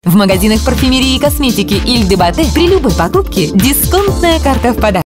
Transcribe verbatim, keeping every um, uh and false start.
В магазинах парфюмерии и косметики Иль де Батте при любой покупке дисконтная карта в подарок.